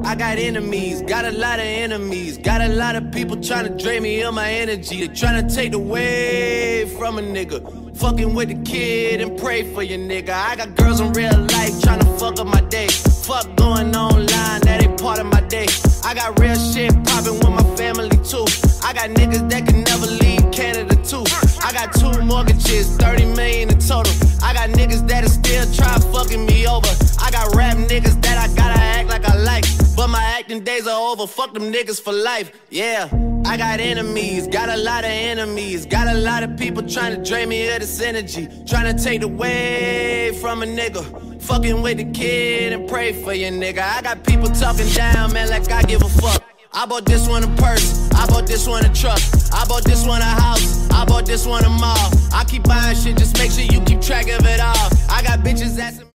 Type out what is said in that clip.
I got enemies, got a lot of enemies. Got a lot of people trying to drain me of my energy. They trying to take away from a nigga. Fucking with the kid and pray for your nigga. I got girls in real life trying to fuck up my day. Fuck going online, that ain't part of my day. I got real shit poppin' with my family too. I got niggas that can never leave Canada too. I got 2 mortgages, 30 million in total. I got niggas that'll still try fucking me over. I got rap niggas that I gotta act like I like, but my acting days are over. Fuck them niggas for life, yeah. I got enemies, got a lot of enemies. Got a lot of people trying to drain me of this energy. Trying to take away from a nigga. Fucking with the kid and pray for your nigga. I got people talking down, man, like I give a fuck. I bought this one a purse, I bought this one a truck, I bought this one a house, I bought this one a mall. I keep buying shit, just make sure you keep track of it all. I got bitches asking